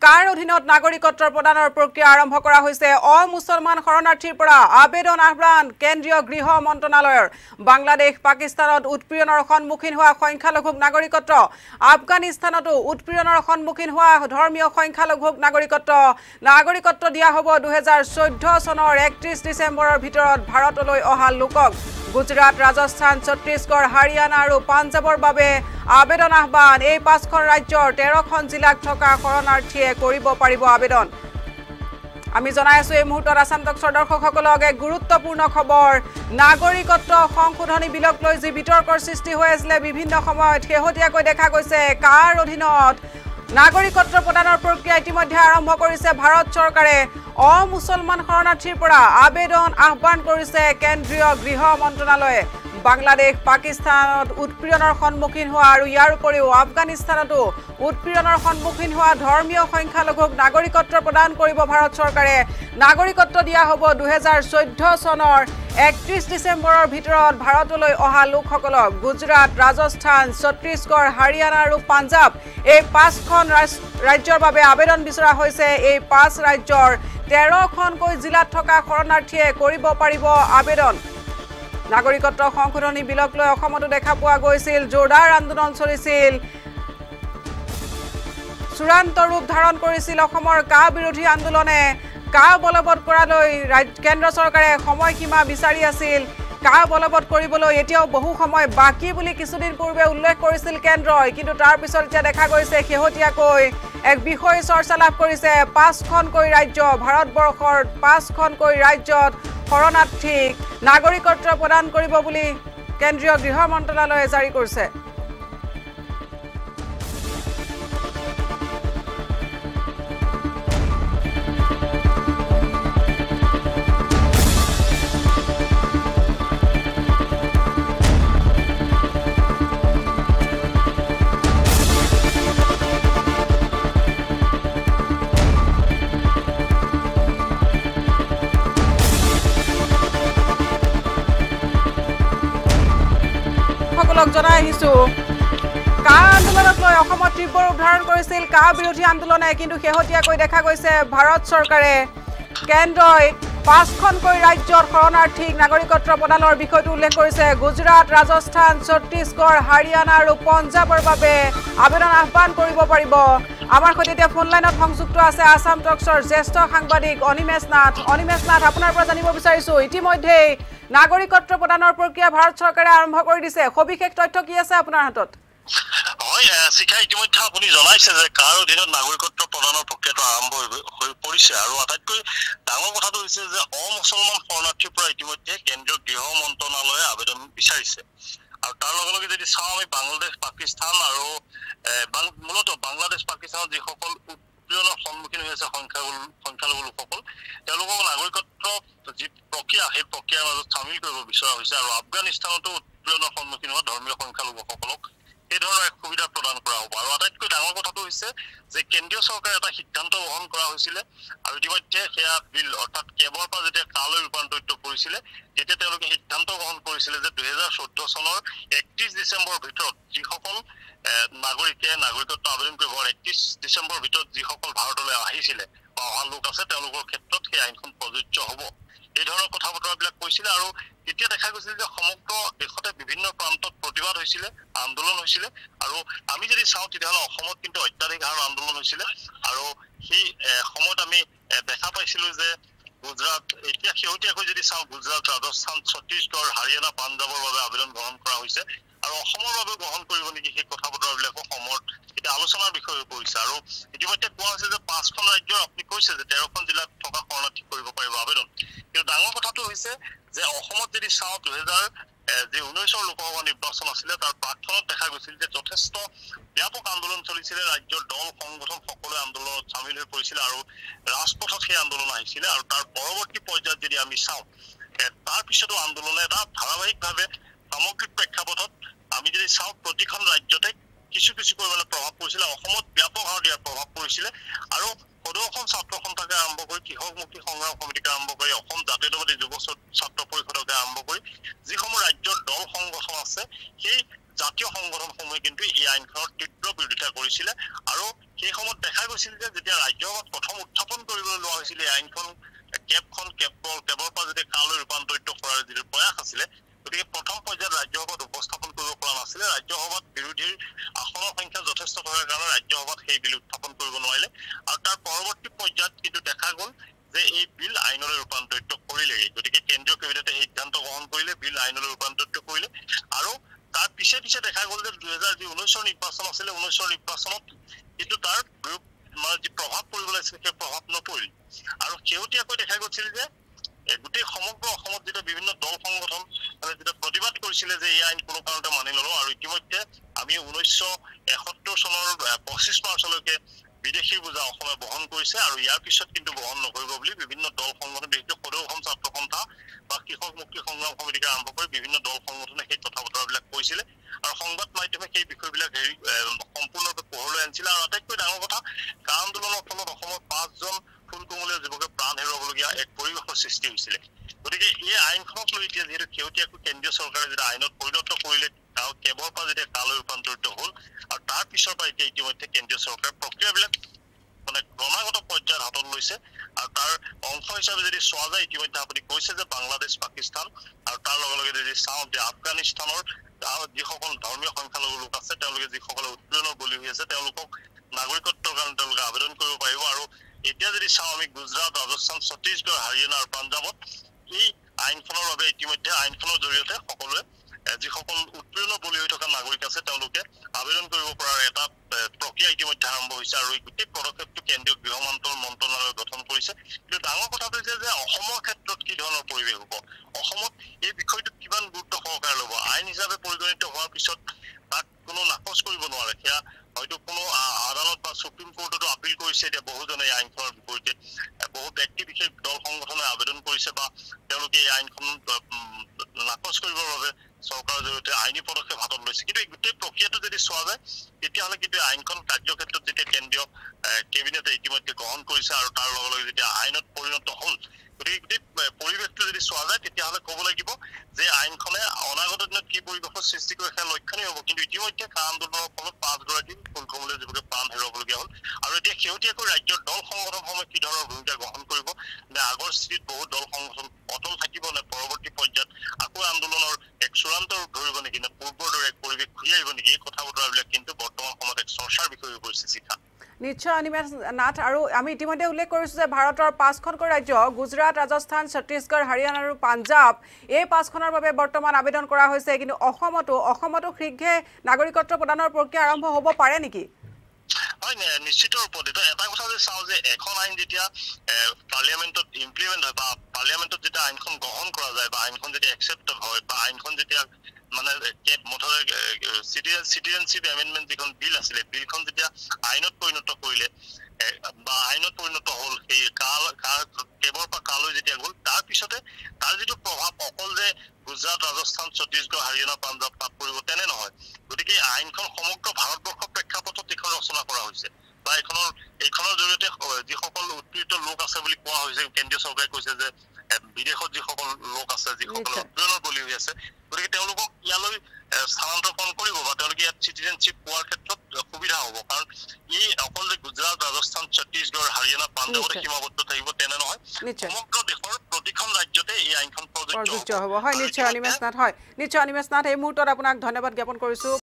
কাৰ অধীনত নাগৰিকত্বৰ প্ৰদানৰ প্ৰক্ৰিয়া আৰম্ভ কৰা হৈছে অমুছলমান শৰণাৰ্থীৰ পৰা আবেদন আহ্বান কেন্দ্ৰীয় গৃহ মন্ত্ৰণালয়ৰ বাংলাদেশ পাকিস্তানত উৎপীড়নৰ সন্মুখীন হোৱা সংখ্যালঘুক নাগৰিকত্ব আফগানিস্তানতো উৎপীড়নৰ সন্মুখীন হোৱা ধৰ্মীয় সংখ্যালঘুক নাগৰিকত্ব দিয়া হ'ব 2014 চনৰ 31 ডিসেম্বৰৰ ভিতৰত ভাৰতলৈ অহা লোকক গুজৰাট ৰাজস্থান ছত্তীশগড় হাৰিয়ানা আৰু পাঞ্জাবৰ বাবে আবেদন আহ্বান এই পাঁচখন ৰাজ্যৰ 13খন জিলাত থকা শৰণাৰ্থীয়ে কৰিব পাৰিব আবেদন আমি জনাই আছো এই মুহূৰ্তত আসাম টক্সৰ দৰ্শকসকলক এক গুৰুত্বপূৰ্ণ খবৰ নাগৰিকত্ব সংশোধনী বিলক লৈ যি বিতৰ্কৰ সৃষ্টি হৈ আছিল বিভিন্ন সময়ত শেহতীয়াকৈ দেখা গৈছে কাৰ অধীনত নাগৰিকত্ব প্ৰদানৰ প্ৰক্ৰিয়া ইতিমধ্যে আৰম্ভ কৰিছে ভাৰত চৰকাৰে অমুছলমান শৰণাৰ্থীৰ পৰা আবেদন আহ্বান কৰিছে কেন্দ্ৰীয় গৃহ মন্ত্ৰণালয়ে বাংলাদেশ পাকিস্তানত উৎপীড়নৰ সন্মুখীন হোৱা আৰু ইয়াৰ উপৰিও আফগানিস্তানতো উৎপীড়নৰ সন্মুখীন হোৱা ধৰ্মীয় সংখ্যালঘুক নাগৰিকত্ব প্ৰদান কৰিব ভাৰত চৰকাৰে নাগৰিকত্ব দিয়া হ'ব 2014 চনৰ 31 ডিসেম্বৰৰ ভিতৰত ভাৰতলৈ অহা লোকসকলক গুজৰাট ৰাজস্থান ছত্তীশগড় হাৰিয়ানা আৰু পাঞ্জাব এই পাঁচখন ৰাজ্যৰ বাবে আবেদন বিচৰা হৈছে এই পাঁচ ৰাজ্যৰ 13খনকৈ জিলাত থকা শৰণাৰ্থীয়ে কৰিব পাৰিব আবেদন নাগৰিকত্ব সংশোধনী বিলক লৈ অসমতো দেখা পোৱা গৈছিল জোৰদাৰ আন্দোলন চলিছিল চূড়ান্ত ৰূপ ধাৰণ কৰিছিল অসমৰ কা বিৰোধী আন্দোলনে কা বলবৎ কৰালৈ কেন্দ্ৰ চৰকাৰে সময়সীমা বিচাৰি আছিল কা বলবৎ কৰিবলৈ এতিয়াও বহু সময় বাকি বুলি কিছুদিন পূৰ্বে উল্লেখ কৰিছিল কেন্দ্ৰই কিন্তু তাৰ পিছত এতিয়া দেখা গৈছে শেহতীয়াকৈ এক বিষয় চৰ্চা লাভ কৰিছে পাঁচখনকৈ ৰাজ্য ভাৰতবৰ্ষৰ পাঁচখনকৈ ৰাজ্যত শৰণাৰ্থীক নাগৰিকত্ব প্ৰদান কৰিব বুলি কেন্দ্ৰীয় গৃহ মন্ত্ৰণালয়ে জাৰি কৰিছে জনাই আহিছো কা আন্দোলনক লৈ অসমত তীব্ৰ ৰূপ ধাৰণ কৰিছিল কা বিৰোধী আন্দোলনে কিন্তু শেহতীয়াকৈ দেখা গৈছে ভাৰত চৰকাৰে কেন্দ্ৰই পাঁচখনকৈ ৰাজ্যত শৰণাৰ্থীক নাগৰিকত্ব প্ৰদানৰ বিষয়টো উল্লেখ কৰিছে গুজৰাট ৰাজস্থান ছত্তীশগড় হাৰিয়ানা আৰু পাঞ্জাবৰ বাবে আবেদন আহ্বান কৰিব পাৰিব আমাৰ সৈতে এতিয়া ফোন লাইনত সংযুক্ত আছে আসাম টক্সৰ জ্যেষ্ঠ সাংবাদিক অনিমেশ নাথ আপোনাৰ পৰা জানিব বিচাৰিছো ইতিমধ্যে নাগৰিকত্ব প্ৰদানৰ প্ৰক্ৰিয়া ভাৰত চৰকাৰে আৰম্ভ কৰি দিছে সবিশেষ তথ্য কি আছে আপোনাৰ হাতত হয় শিক্ষা ইতিমধ্যে আপুনি জনাইছে যে কাৰ অধীনত নাগৰিকত্ব প্ৰদানৰ প্ৰক্ৰিয়াটো আৰম্ভ হৈ পৰিছে আৰু আটাইতকৈ ডাঙৰ কথাটো হৈছে যে অমুছলমান শৰণাৰ্থীৰ পৰা ইতিমধ্যে কেন্দ্ৰীয় গৃহ মন্ত্ৰণালয়ে আবেদন বিচাৰিছে আৰু তাৰ লগে লগে যদি চাওঁ আমি বাংলাদেশ পাকিস্তান আৰু মূলত বাংলাদেশ পাকিস্তানৰ যিসকল উৎপীড়নৰ সন্মুখীন হৈ আছে সংখ্যালঘু লোকসকল তেওঁলোকক নাগৰিকত্ব যি প্ৰক্ৰিয়া সেই প্ৰক্ৰিয়াৰ মাজত চামিল কৰিব বিচৰা হৈছে আৰু আফগানিস্তানতো উৎপীড়নৰ সন্মুখীন হোৱা ধৰ্মীয় সংখ্যালঘুসকলক এই ধৰণৰ এক সুবিধা প্ৰদান কৰা হ'ব আৰু আটাইতকৈ ডাঙৰ কথাটো হৈছে যে কেন্দ্ৰীয় চৰকাৰে এটা সিদ্ধান্ত গ্ৰহণ কৰা হৈছিলে আৰু ইতিমধ্যে সেয়া বিল অৰ্থাৎ কেৱৰ পৰা যেতিয়া কালৈ ৰূপান্তৰিত কৰিছিলে তেতিয়া তেওঁলোকে সিদ্ধান্ত গ্ৰহণ কৰিছিলে যে 2014 চনৰ 31 ডিসেম্বৰৰ ভিতৰত যিসকল নাগৰিকে নাগৰিকত্ব আবেদন কৰিব 31 ডিসেম্বৰৰ ভিতৰত যিসকল ভাৰতলৈ আহিছিলে বা অহা লোক আছে তেওঁলোকৰ ক্ষেত্ৰত সেই আইনখন প্ৰযোজ্য হ'ব এই ধৰণৰ কথা বতৰাবিলাক কৈছিলে আৰু এতিয়া দেখা গৈছিল যে সমগ্ৰ দেশতে বিভিন্ন প্ৰান্তত প্ৰতিবাদ হৈছিলে আন্দোলন হৈছিলে আৰু আমি যদি চাওঁ তেতিয়াহ'লে অসমত কিন্তু অত্যাধিক হাৰত আন্দোলন হৈছিলে আৰু সেই সময়ত আমি দেখা পাইছিলো যে গুজৰাট এতিয়া শেহতীয়াকৈ যদি চাওঁ গুজৰাট ৰাজস্থান ছত্তীশগড় হাৰিয়ানা পাঞ্জাবৰ বাবে আবেদন গ্ৰহণ কৰা হৈছে আৰু অসমৰ বাবে গ্ৰহণ কৰিব নেকি সেই কথা বতৰাবিলাকো সময়ত এটা আলোচনাৰ বিষয় হৈ পৰিছে আৰু ইতিমধ্যে কোৱা হৈছে যে পাঁচখন ৰাজ্যৰ আপুনি কৈছে যে 13খন জিলাত থকা শৰণাৰ্থী কৰিব পাৰিব আবেদন কিন্তু ডাঙৰ কথাটো হৈছে যে অসমত যদি চাওঁ 2019 লোকসভা নিৰ্বাচন আছিলে তাৰ প্ৰাক্তনত দেখা গৈছিল যে যথেষ্ট ব্যাপক আন্দোলন চলিছিলে ৰাজ্যৰ দল সংগঠন সকলোৱে আন্দোলনত চামিল হৈ পৰিছিল আৰু ৰাজপথত সেই আন্দোলন আহিছিলে আৰু তাৰ পৰৱৰ্তী পৰ্যায়ত যদি আমি চাওঁ তাৰ পিছতো আন্দোলনে এটা ধাৰাবাহিকভাৱে সামগ্ৰিক প্ৰেক্ষাপটত আমি যদি চাওঁ প্ৰতিখন ৰাজ্যতে কিছু পৰিমাণে প্ৰভাৱ পৰিছিলে অসমত ব্যাপক হাৰত ইয়াৰ প্ৰভাৱ পৰিছিলে আৰু সদৌ ছাত্ৰ সন্থাকে আৰম্ভ কৰি কৃষক মুক্তি সংগ্ৰাম সমিতিকে আৰম্ভ কৰি অসম জাতীয়তাবাদী যুৱ ছাত্ৰ পৰিষদকে আৰম্ভ কৰি যিসমূহ ৰাজ্যৰ দল সংগঠন আছে সেই জাতীয় সংগঠনসমূহে কিন্তু এই আইনখনৰ তীব্ৰ বিৰোধিতা কৰিছিলে আৰু সেই সময়ত দেখা গৈছিল যে যেতিয়া ৰাজ্যসভাত প্ৰথম উত্থাপন কৰিবলৈ লোৱা হৈছিল এই আইনখন কেবৰ পৰা যদি কালৈ ৰূপান্তৰিত কৰাৰ যিটো প্ৰয়াস আছিলে গতিকে প্ৰথম পৰ্যায়ত ৰাজ্যসভাত উপস্থাপন কৰিব পৰা নাছিলে ৰাজ্যসভাত বিৰোধীৰ আসনৰ সংখ্যা যথেষ্ট থকাৰ কাৰণে ৰাজ্যসভাত সেই বিল উত্থাপন কৰিব নোৱাৰিলে আৰু তাৰ পৰৱৰ্তী পৰ্যায়ত কিন্তু দেখা গ'ল যে এই বিল আইনলৈ ৰূপান্তৰিত কৰিলে গতিকে কেন্দ্ৰীয় কেবিনেটে সিদ্ধান্ত গ্ৰহণ কৰিলে বিল আইনলৈ ৰূপান্তৰিত কৰিলে আৰু তাৰ পিছে পিছে দেখা গ'ল যে 2019 নিৰ্বাচন আছিলে 19 নিৰ্বাচনত কিন্তু তাৰ মানে যি প্ৰভাৱ পৰিব লাগিছিল সেই প্ৰভাৱ নপৰিল আৰু শেহতীয়াকৈ দেখা গৈছিল যে গোটেই সমগ্ৰ অসমত যেতিয়া বিভিন্ন দল সংগঠন মানে যেতিয়া প্ৰতিবাদ কৰিছিলে যে এই আইন কোনো কাৰণতে মানি নলওঁ আৰু ইতিমধ্যে আমি 1971 চনৰ 25 মাৰ্চলৈকে বিদেশী বোজা অসমে বহন কৰিছে আৰু ইয়াৰ পিছত কিন্তু বহন নকৰিব বুলি বিভিন্ন দল সংগঠন বিশেষকৈ সদৌ অসম ছাত্ৰ সন্থা বা কৃষক মুক্তি সংগ্ৰাম সমিতিকে আৰম্ভ কৰি বিভিন্ন দল সংগঠনে সেই কথা বতৰাবিলাক কৈছিলে আৰু সংবাদ মাধ্যমে সেই বিষয়বিলাক সম্পূৰ্ণৰূপে পোহৰলৈ আনিছিলে আৰু আটাইতকৈ ডাঙৰ কথা কা আন্দোলনৰ ফলত অসমৰ 5জন ফুলকুমলীয়া যুৱকে প্ৰাণ হেৰুৱাবলগীয়া এক পৰিৱেশৰ সৃষ্টি হৈছিলে গতিকে এই আইনখনক লৈ এতিয়া যিহেতু শেহতীয়াকৈ কেন্দ্ৰীয় চৰকাৰে যেতিয়া আইনত পৰিণত কৰিলে কেৱল পৰা যেতিয়া কালৈ ৰূপান্তৰিত হ'ল আৰু তাৰ পিছৰ পৰা এতিয়া ইতিমধ্যে কেন্দ্ৰীয় চৰকাৰে প্ৰক্ৰিয়াবিলাক মানে ক্ৰমাগত পৰ্যায়ত হাতত লৈছে আৰু তাৰ অংশ হিচাপে যদি চোৱা যায় ইতিমধ্যে আপুনি কৈছে যে বাংলাদেশ পাকিস্তান আৰু তাৰ লগে লগে যদি চাওঁ যে আফগানিস্তানৰ যিসকল ধৰ্মীয় সংখ্যালঘু লোক আছে তেওঁলোকে যিসকলে উৎপীড়নৰ বলি হৈ আছে তেওঁলোকক নাগৰিকত্বৰ কাৰণে তেওঁলোকে আবেদন কৰিব পাৰিব আৰু এতিয়া যদি চাওঁ আমি গুজৰাট ৰাজস্থান ছত্তীশগড় হাৰিয়ানা আৰু পাঞ্জাবত এই আইনখনৰ বাবে ইতিমধ্যে আইনখনৰ জৰিয়তে সকলোৱে যিসকল উৎপীড়নৰ বলি হৈ থকা নাগৰিক আছে তেওঁলোকে আবেদন কৰিব পৰাৰ এটা প্ৰক্ৰিয়া ইতিমধ্যে আৰম্ভ হৈছে আৰু এই গোটেই পদক্ষেপটো কেন্দ্ৰীয় গৃহ মন্ত্ৰালয়ে গঠন কৰিছে কিন্তু ডাঙৰ কথাটো হৈছে যে অসমৰ ক্ষেত্ৰত কি ধৰণৰ পৰিৱেশ হ'ব অসমত এই বিষয়টো কিমান গুৰুত্ব সহকাৰে ল'ব আইন হিচাপে পৰিগণিত হোৱাৰ পিছত তাক কোনো নাকচ কৰিব নোৱাৰে সেয়া হয়তো কোনো আদালত বা সুপ্ৰিম কোৰ্টতো আপিল কৰিছে এতিয়া বহুজনে এই আইনখনৰ বিপৰীতে বহু ব্যক্তি বিশেষ দল সংগঠনে আবেদন কৰিছে বা তেওঁলোকে এই আইনখন নাকচ কৰিবৰ বাবে চৰকাৰৰ জৰিয়তে আইনী পদক্ষেপ হাতত লৈছে কিন্তু এই গোটেই প্ৰক্ৰিয়াটো যদি চোৱা যায় তেতিয়াহ'লে কিন্তু আইনখন কাৰ্যক্ষেত্ৰত যেতিয়া কেন্দ্ৰীয় কেবিনেটে ইতিমধ্যে গ্ৰহণ কৰিছে আৰু তাৰ লগে লগে যেতিয়া আইনত পৰিণত হ'ল গতিকে গোটেই পৰিৱেশটো যদি চোৱা যায় তেতিয়াহ'লে ক'ব লাগিব যে আইনখনে অনাগত দিনত কি পৰিৱেশৰ সৃষ্টি কৰে সেয়া লক্ষণীয় হ'ব কিন্তু ইতিমধ্যে কা আন্দোলনৰ ফলত 5গৰাকী ফুলকুমলীয়া যুৱকে প্ৰাণ হেৰুৱাবলগীয়া হ'ল আৰু এতিয়া শেহতীয়াকৈ ৰাজ্যৰ দল সংগঠনসমূহে কি ধৰণৰ ভূমিকা গ্ৰহণ কৰিব নে আগৰ স্থিতিত বহু দল সংগঠন অটল থাকিব নে পৰৱৰ্তী পৰ্যায়ত আকৌ আন্দোলনৰ এক চূড়ান্ত ৰূপ ধৰিব নেকি নে পূৰ্বৰ দৰে এক পৰিৱেশ ঘূৰি আহিব নেকি এই কথা বতৰাবিলাক কিন্তু বৰ্তমান সময়ত এক চৰ্চাৰ বিষয় হৈ পৰিছে শিখা নিশ্চয় অনিমেষ নাথ আৰু আমি ইতিমধ্যে উল্লেখ কৰিছোঁ যে ভাৰতৰ 5খনকৈ ৰাজ্য গুজৰাট ৰাজস্থান ছত্তীশগড় হাৰিয়ানা আৰু পাঞ্জাব এই 5খনৰ বাবে বৰ্তমান আবেদন কৰা হৈছে কিন্তু অসমতো শীঘ্ৰে নাগৰিকত্ব প্ৰদানৰ প্ৰক্ৰিয়া আৰম্ভ হ'ব পাৰে নেকি হয় নিশ্চিত ৰূপত এটা কথা যে চাওঁ যে এখন আইন যেতিয়া পাৰ্লিয়ামেণ্টত ইমপ্লিমেণ্ট হয় বা পাৰ্লিয়ামেণ্টত যেতিয়া আইনখন গ্ৰহণ কৰা যায় বা আইনখন যেতিয়া একচেপ্ট হয় বা আইনখন যেতিয়া মানে মুঠতে চিটিজেনশ্বিপ এমেণ্ডমেণ্ট যিখন বিল আছিলে বিলখন যেতিয়া আইনত পৰিণত কৰিলে বা আইনত পৰিণত হ'ল সেই কেৱৰ পৰা কালৈ যেতিয়া গ'ল তাৰ পিছতে তাৰ যিটো প্ৰভাৱ অকল যে গুজৰাট ৰাজস্থান ছত্তীশগড় হাৰিয়ানা পাঞ্জাব তাত পৰিব তেনে নহয় গতিকে আইনখন সমগ্ৰ ভাৰতবৰ্ষৰ প্ৰেক্ষাপটত এইখন ৰচনা কৰা হৈছে বা এইখনৰ জৰিয়তে যিসকল উৎপীড়িত লোক আছে বুলি কোৱা হৈছে কেন্দ্ৰীয় চৰকাৰে কৈছে যে বিদেশত যিসকল লোক আছে যিসকলে উৎপীড়নৰ বলি হৈ আছে গতিকে তেওঁলোকক ইয়ালৈ স্থানান্তৰণ কৰিব বা তেওঁলোকে ইয়াত চিটিজেনশ্বিপ পোৱাৰ ক্ষেত্ৰত সুবিধা হ'ব কাৰণ এই অকল যে গুজৰাট ৰাজস্থান ছত্তীশগড় হাৰিয়ানা পাঞ্জাবতে সীমাবদ্ধ থাকিব তেনে নহয় সমগ্ৰ দেশৰ প্ৰতিখন ৰাজ্যতে এই আইনখন প্ৰযোজ্য হ'ব হয় নিশ্চয় অনিমেষ নাথ এই মুহূৰ্তত আপোনাক ধন্যবাদ জ্ঞাপন কৰিছোঁ